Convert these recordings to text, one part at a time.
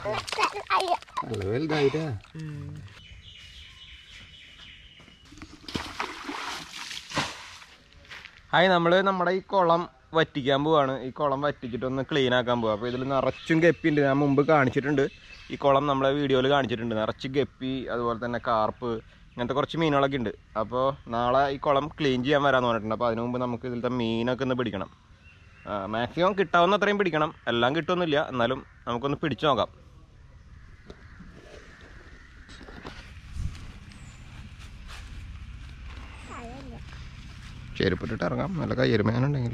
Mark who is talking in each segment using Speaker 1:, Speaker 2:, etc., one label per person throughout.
Speaker 1: Hi, നമ്മുടെ ഈ കുളം വറ്റിക്കാൻ പോവാണ്. ഈ കുളം വറ്റിച്ചിട്ടൊന്ന് ക്ലീൻ ആക്കാൻ പോവാം. അപ്പോൾ ഇതിൽ നിറച്ചും ഗപ്പി ഉണ്ട്. ഞാൻ മുമ്പ് കാണിച്ചിട്ടുണ്ട്, ഈ കുളം നമ്മളെ വീഡിയോയിൽ കാണിച്ചിട്ടുണ്ട്. നിറച്ച് ഗപ്പി, അതുപോലെ തന്നെ കാർപ്പ്, ഇങ്ങനത്തെ കുറച്ച് മീനുകളൊക്കെ ഉണ്ട്. അപ്പോൾ നാളെ ഈ കുളം ക്ലീൻ ചെയ്യാൻ വരാമെന്ന് പറഞ്ഞിട്ടുണ്ട്. അപ്പോൾ അതിനു മുമ്പ് നമുക്ക് ഇതിലത്തെ മീനൊക്കെ ഒന്ന് പിടിക്കണം. മാക്സിമം കിട്ടാവുന്ന അത്രയും പിടിക്കണം. എല്ലാം കിട്ടുമൊന്നുമില്ല, എന്നാലും നമുക്കൊന്ന് പിടിച്ചു നോക്കാം. ചെരുപ്പിട്ടിട്ട് ഇറങ്ങാം, നല്ല കയ്യരുമേനുണ്ടെങ്കിൽ.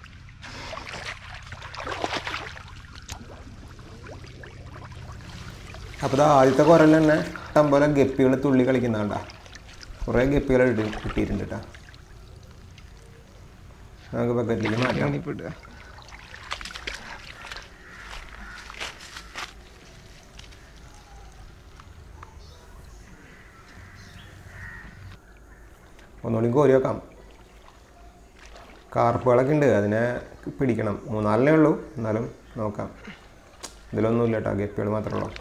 Speaker 1: അപ്പോൾ ആദ്യത്തെ കുരൽ തന്നെ ഇഷ്ടംപോലെ ഗപ്പികൾ തുള്ളി കളിക്കുന്നുണ്ടാ. കുറേ ഗപ്പികൾ കിട്ടിയിട്ടുണ്ട് കേട്ടോ. നമുക്ക് ബക്കറ്റിലേക്ക് മാറ്റാം. ഒന്നുകൂടി കോരി വെക്കാം. കാർപ്പുകളൊക്കെ ഉണ്ട്, അതിനെ പിടിക്കണം. 3-4 ഉള്ളൂ, എന്നാലും നോക്കാം. ഇതിലൊന്നുമില്ല കേട്ടോ, ഗപ്പികൾ മാത്രമേ ഉള്ളൂ.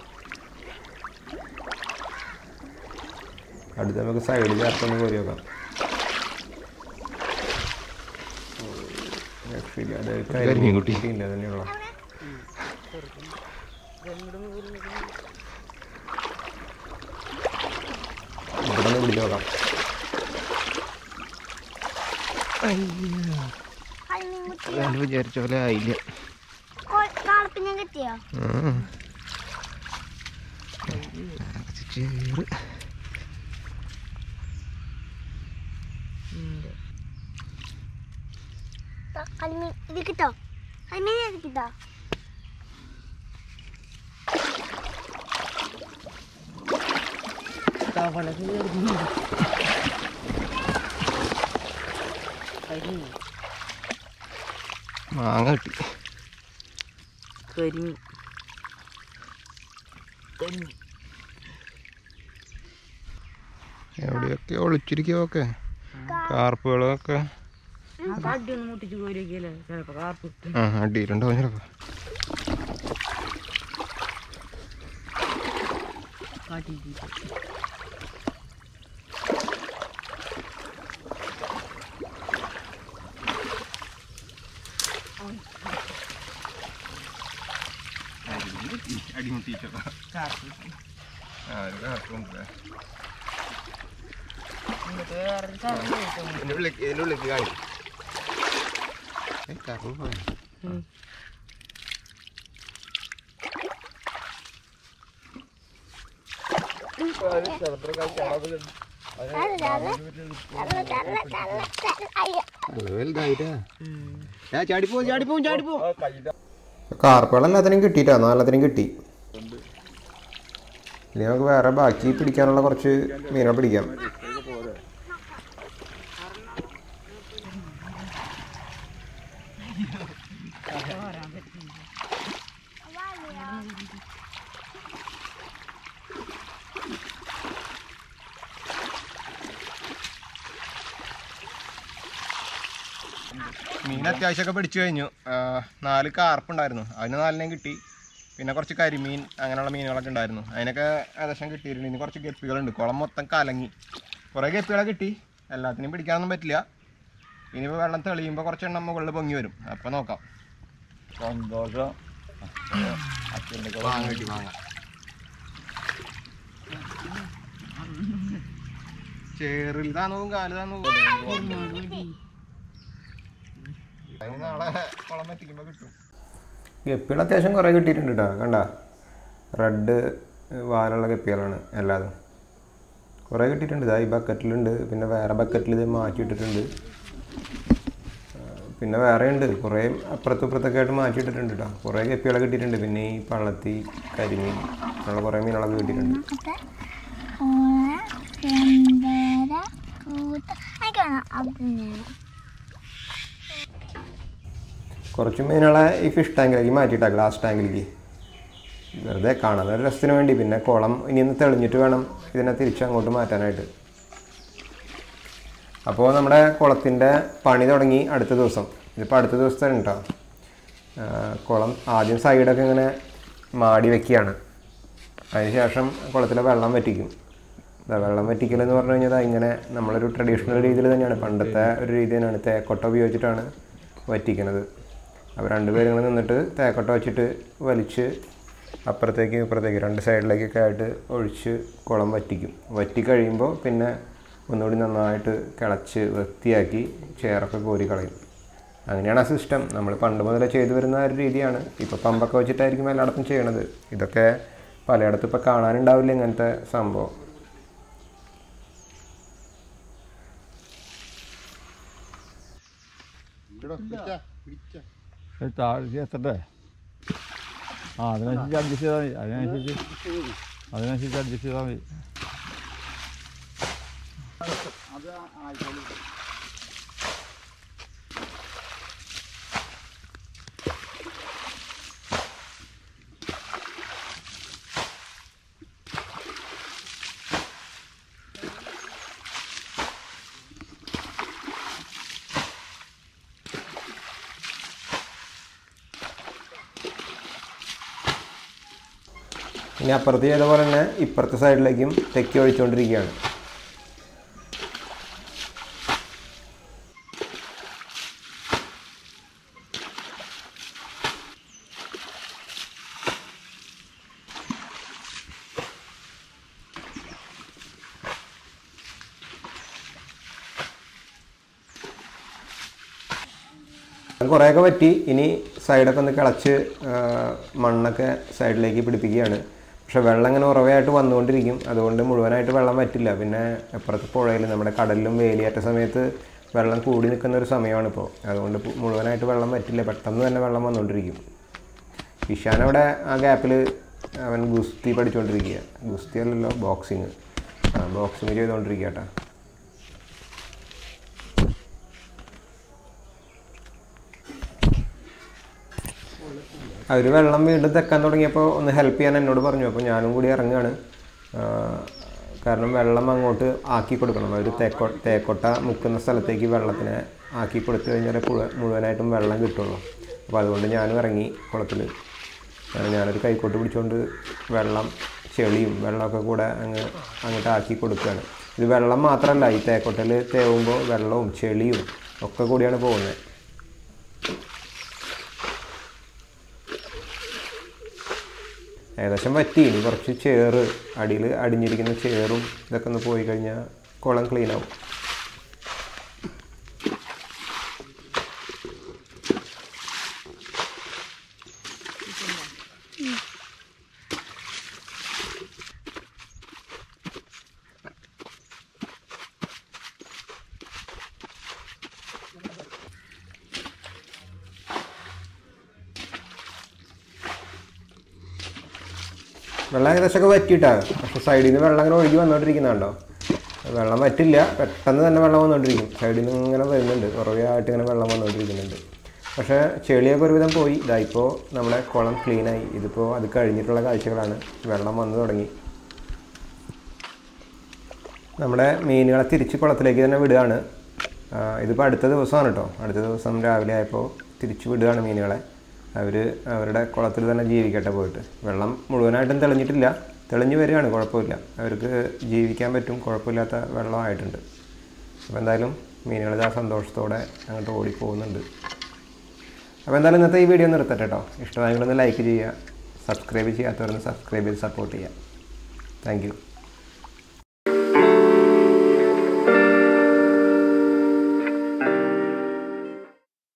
Speaker 1: അടുത്ത് നമുക്ക് സൈഡിൽ ചേർത്തൊന്ന് കോരി വെക്കാം. കരിമീൻകുട്ടിയില്ല തന്നെയുള്ള ഇവിടെ ഒന്ന് പിടിച്ച് നോക്കാം. വിചാരിച്ച പോലെ ആയില്ല.
Speaker 2: ഇത് കിട്ടോ? കിട്ടോ?
Speaker 1: മാങ്ങ കിട്ടി. എവിടെയൊക്കെ ഒളിച്ചിരിക്കുവൊക്കെ കാർപ്പുകളൊക്കെ അടിയിട്ടുണ്ടോ ചിലപ്പോ. അടിമുട്ടിച്ചോ ഇതിനുള്ളിലേക്ക് കാണിക്കും. കാർപ്പുകളെല്ലാത്തിനും കിട്ടിയിട്ടാ, നാലെത്തിനും കിട്ടി. ഇനി നമുക്ക് വേറെ ബാക്കി പിടിക്കാനുള്ള കുറച്ച് മീനെ പിടിക്കാം. മീൻ അത്യാവശ്യമൊക്കെ പിടിച്ചു കഴിഞ്ഞു. 4 കാർപ്പുണ്ടായിരുന്നു, അതിന് 4 കിട്ടി. പിന്നെ കുറച്ച് കരിമീൻ, അങ്ങനെയുള്ള മീനുകളൊക്കെ ഉണ്ടായിരുന്നു, അതിനൊക്കെ ഏകദേശം കിട്ടിയിട്ടുണ്ട്. ഇനി കുറച്ച് ഗപ്പികളുണ്ട്. കുളം മൊത്തം കലങ്ങി. കുറേ ഗപ്പികളെ കിട്ടി, എല്ലാത്തിനും പിടിക്കാനൊന്നും പറ്റില്ല. ഇനിയിപ്പോൾ വെള്ളം തെളിയുമ്പോൾ കുറച്ചെണ്ണം മുകളിൽ പൊങ്ങി വരും, അപ്പോൾ നോക്കാം. സന്തോഷം. മാങ്ങ കിട്ടി, മാങ്ങ. ചേറിൽ താന്നോവും കാല് താന്നോവും. നാളെ കുളം എത്തിക്കുമ്പോൾ കിട്ടും. ഗപ്പികൾ അത്യാവശ്യം കുറേ കിട്ടിയിട്ടുണ്ട് കേട്ടോ. കണ്ട, റെഡ് വാലുള്ള ഗപ്പികളാണ് എല്ലാതും. കുറേ കിട്ടിയിട്ടുണ്ട്. ഇതാ ഈ ബക്കറ്റിലുണ്ട്, പിന്നെ വേറെ ബക്കറ്റിൽ ഇത് മാറ്റിയിട്ടിട്ടുണ്ട്, പിന്നെ വേറെ ഉണ്ട് കുറേ അപ്പുറത്തും ഇപ്പുറത്തൊക്കെ ആയിട്ട് മാറ്റിയിട്ടിട്ടുണ്ട് കേട്ടോ. കുറേ ഗപ്പികളെ കിട്ടിയിട്ടുണ്ട്. പിന്നെ ഈ പള്ളത്തി, കരിമീൻ, അങ്ങനെയുള്ള കുറേ മീനുകളൊക്കെ കിട്ടിയിട്ടുണ്ട്. കുറച്ച് മീനുകളെ ഈ ഫിഷ് ടാങ്കിലേക്ക് മാറ്റിയിട്ടാണ്, ഗ്ലാസ് ടാങ്കിലേക്ക്. വെറുതെ കാണാൻ ഒരു രസത്തിന് വേണ്ടി. പിന്നെ കുളം ഇനി ഒന്ന് തെളിഞ്ഞിട്ട് വേണം ഇതിനെ തിരിച്ചങ്ങോട്ട് മാറ്റാനായിട്ട്. അപ്പോൾ നമ്മുടെ കുളത്തിൻ്റെ പണി തുടങ്ങി അടുത്ത ദിവസം. ഇതിപ്പോൾ അടുത്ത ദിവസത്തെ കേട്ടോ. കുളം ആദ്യം സൈഡൊക്കെ ഇങ്ങനെ മാടി വെക്കുകയാണ്. അതിനുശേഷം കുളത്തിലെ വെള്ളം വറ്റിക്കും. വെള്ളം വറ്റിക്കലെന്ന് പറഞ്ഞു കഴിഞ്ഞാൽ ഇങ്ങനെ നമ്മളൊരു ട്രഡീഷണൽ രീതിയിൽ തന്നെയാണ്, പണ്ടത്തെ ഒരു രീതി തന്നെയാണ്. തേക്കൊട്ട ഉപയോഗിച്ചിട്ടാണ് വറ്റിക്കുന്നത്. അപ്പോൾ രണ്ടുപേരും ഇങ്ങനെ നിന്നിട്ട് തേക്കൊട്ട വെച്ചിട്ട് വലിച്ച് അപ്പുറത്തേക്ക് ഇപ്പുറത്തേക്ക് 2 സൈഡിലേക്കൊക്കെ ആയിട്ട് ഒഴിച്ച് കുളം വറ്റിക്കും. വറ്റി കഴിയുമ്പോൾ പിന്നെ ഒന്നുകൂടി നന്നായിട്ട് കിളച്ച് വൃത്തിയാക്കി ചേറൊക്കെ കോരി കളയും. അങ്ങനെയാണ് ആ സിസ്റ്റം. നമ്മൾ പണ്ട് മുതലേ ചെയ്തു വരുന്ന ഒരു രീതിയാണ്. ഇപ്പോൾ പമ്പൊക്കെ വെച്ചിട്ടായിരിക്കും എല്ലായിടത്തും ചെയ്യണത്. ഇതൊക്കെ പലയിടത്തും ഇപ്പോൾ കാണാനുണ്ടാവില്ല ഇങ്ങനത്തെ സംഭവം.
Speaker 3: എത്തണ്ടേ? അതിനനുസരിച്ച് അഡ്ജസ്റ്റ് ചെയ്താൽ മതി. അതിനനുസരിച്ച് അഡ്ജസ്റ്റ് ചെയ്താൽ മതി.
Speaker 1: ഇനി അപ്പുറത്ത് ചെയ്ത പോലെ തന്നെ ഇപ്പുറത്തെ സൈഡിലേക്കും തെക്കി ഒഴിച്ചുകൊണ്ടിരിക്കുകയാണ്. കുറേയൊക്കെ പറ്റി. ഇനി സൈഡൊക്കെ ഒന്ന് കിളച്ച് മണ്ണൊക്കെ സൈഡിലേക്ക് പിടിപ്പിക്കുകയാണ്. പക്ഷെ വെള്ളം ഇങ്ങനെ ഉറവയായിട്ട് വന്നുകൊണ്ടിരിക്കും. അതുകൊണ്ട് മുഴുവനായിട്ട് വെള്ളം വറ്റില്ല. പിന്നെ അപ്പുറത്ത് പുഴയിൽ നമ്മുടെ കടലിലും വേലിയേറ്റ സമയത്ത് വെള്ളം കൂടി നിൽക്കുന്ന ഒരു സമയമാണിപ്പോൾ. അതുകൊണ്ട് മുഴുവനായിട്ട് വെള്ളം വറ്റില്ല. പെട്ടെന്ന് തന്നെ വെള്ളം വന്നുകൊണ്ടിരിക്കും. ഇഷാനവിടെ ആ ഗ്യാപ്പിൽ അവൻ ഗുസ്തി പഠിച്ചുകൊണ്ടിരിക്കുക. ഗുസ്തി അല്ലല്ലോ, ബോക്സിങ്. ബോക്സിങ് ചെയ്തുകൊണ്ടിരിക്കുക കേട്ടോ. അവർ വെള്ളം വീണ്ടും തെക്കാൻ തുടങ്ങിയപ്പോൾ ഒന്ന് ഹെൽപ്പ് ചെയ്യാൻ എന്നോട് പറഞ്ഞു. അപ്പോൾ ഞാനും കൂടി ഇറങ്ങുകയാണ്. കാരണം വെള്ളം അങ്ങോട്ട് ആക്കി കൊടുക്കണം. അവർ തേക്കൊട്ട മുക്കുന്ന സ്ഥലത്തേക്ക് വെള്ളത്തിനെ ആക്കി കൊടുത്തു കഴിഞ്ഞാൽ മുഴുവനായിട്ടും വെള്ളം കിട്ടുള്ളൂ. അപ്പോൾ അതുകൊണ്ട് ഞാനും ഇറങ്ങി കുളത്തിൽ. ഞാനൊരു കൈക്കോട്ട് പിടിച്ചുകൊണ്ട് വെള്ളം ചെളിയും വെള്ളമൊക്കെ കൂടെ അങ്ങോട്ട് ആക്കി കൊടുക്കുകയാണ്. ഇത് വെള്ളം മാത്രമല്ല, ഈ തേക്കൊട്ടയിൽ തേവുമ്പോൾ വെള്ളവും ചെളിയും ഒക്കെ കൂടിയാണ് പോകുന്നത്. ഏകദേശം വറ്റി. ഇനി കുറച്ച് ചേറ്, അടിയിൽ അടിഞ്ഞിരിക്കുന്ന ചേറും ഇതൊക്കെ ഒന്ന് പോയി കഴിഞ്ഞാൽ കുളം ക്ലീനാവും. വെള്ളം ഏകദേശമൊക്കെ വറ്റിയിട്ടാണ്. പക്ഷേ സൈഡിൽ നിന്ന് വെള്ളം അങ്ങനെ ഒഴുകി വന്നുകൊണ്ടിരിക്കുന്നുണ്ടോ? വെള്ളം വറ്റില്ല, പെട്ടെന്ന് തന്നെ വെള്ളം വന്നുകൊണ്ടിരിക്കും. സൈഡിൽ നിന്ന് ഇങ്ങനെ വരുന്നുണ്ട്, കുറവായിട്ട് ഇങ്ങനെ വെള്ളം വന്നുകൊണ്ടിരിക്കുന്നുണ്ട്. പക്ഷേ ചെളിയൊക്കെ ഒരുവിധം പോയി. ഇതായിപ്പോൾ നമ്മുടെ കുളം ക്ലീനായി. ഇതിപ്പോൾ അത് കഴിഞ്ഞിട്ടുള്ള കാഴ്ചകളാണ്. വെള്ളം വന്നു തുടങ്ങി. നമ്മുടെ മീനുകളെ തിരിച്ച് കുളത്തിലേക്ക് തന്നെ വിടുകയാണ്. ഇതിപ്പോൾ അടുത്ത ദിവസമാണ് കേട്ടോ. അടുത്ത ദിവസം രാവിലെ ആയപ്പോൾ തിരിച്ച് വിടുകയാണ് മീനുകളെ. അവർ അവരുടെ കുളത്തിൽ തന്നെ ജീവിക്കട്ടെ പോയിട്ട്. വെള്ളം മുഴുവനായിട്ടും തെളിഞ്ഞിട്ടില്ല, തെളിഞ്ഞ് വരികയാണ്, കുഴപ്പമില്ല. അവർക്ക് ജീവിക്കാൻ പറ്റും, കുഴപ്പമില്ലാത്ത വെള്ളമായിട്ടുണ്ട്. അപ്പോൾ എന്തായാലും മീനുകൾ ആ സന്തോഷത്തോടെ അങ്ങോട്ട് ഓടിപ്പോകുന്നുണ്ട്. അപ്പോൾ എന്തായാലും ഇന്നത്തെ ഈ വീഡിയോ നിർത്തട്ടെ കേട്ടോ. ഇഷ്ടമായെങ്കിലൊന്ന് ലൈക്ക് ചെയ്യുക, സബ്സ്ക്രൈബ് ചെയ്യാത്തവരൊന്ന് സബ്സ്ക്രൈബ് ചെയ്ത് സപ്പോർട്ട് ചെയ്യുക. Thank U.